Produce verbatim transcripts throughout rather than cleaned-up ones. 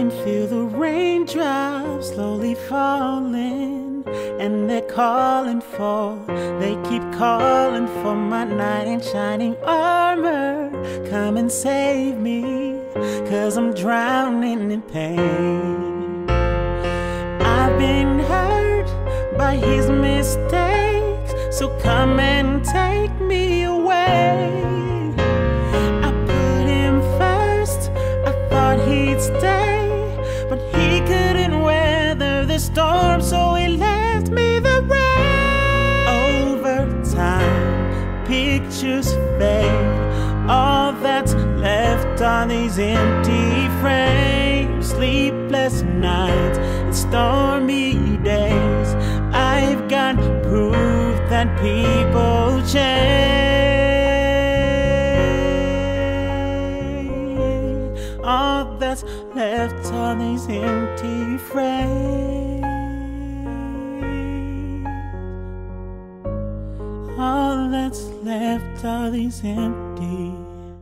can feel the raindrops slowly falling, and they're calling for, they keep calling for my knight in shining armor. Come and save me, 'cause I'm drowning in pain. I've been hurt by his mistakes, so come and take me away. I put him first, I thought he'd stay, but he couldn't weather the storm, so he left me the rain. Over time, pictures fade, all that's left are these empty frames. Sleepless nights and stormy days, I've got proof that people change. All that's left are these empty frames. All that's left are these empty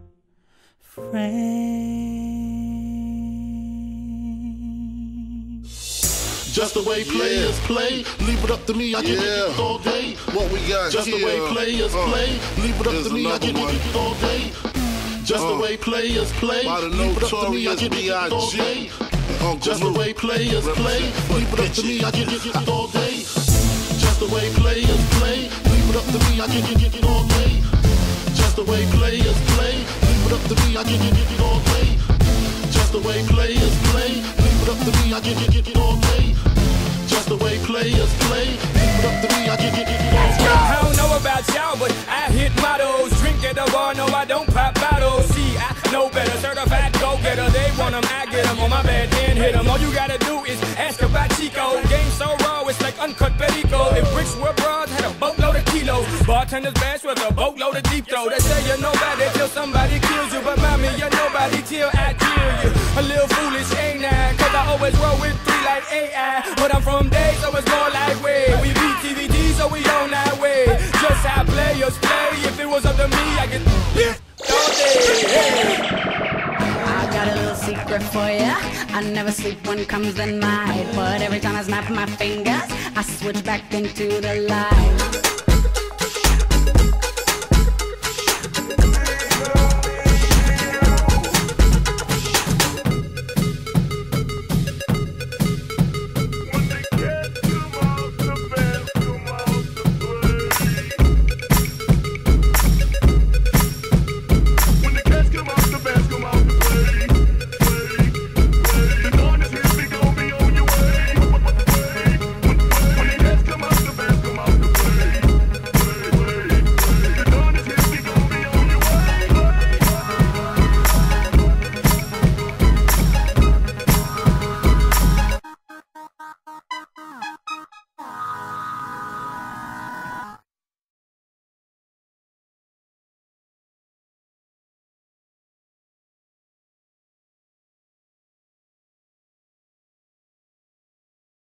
frames. Just the way players yeah. play, leave it up to me, I can yeah. get it all day. What we got Just here, the way players uh, play, leave it up to me, I can get it all day. Just uh, the way players play, leave it up to me, I can get it all day. Just the way players play, leave it up to me, I can get it all day. Just the way players play, leave it up to me, I can get it all day. Just the way players play, leave it up to me, I can get it all day. Just the way players play, leave it up to me, I can get it all day. Just the way players play, leave it up to me, I can get it all day. I don't know about y'all, but I hit mottos. Drink at the bar, no I don't pop bottles. See, I know better, certified go-getter. They want them, I get them, on my bed and hit them. All you gotta do is ask about Chico. Game so raw, it's like uncut perico. If bricks were broads, had a boatload of kilos. Bartender's bash with a boatload of deep throw. They say you're nobody till somebody kills you, but mommy, you're nobody till I kill you. A little foolish, ain't I? 'Cause I always roll with three like A I. But I'm from days, so it's more like way. We beat T V D, so we on our way. Just how players play. If it was up to me, I could lift all day. Hey. I got a little secret for ya. I never sleep when comes the night, but every time I snap my fingers, I switch back into the light.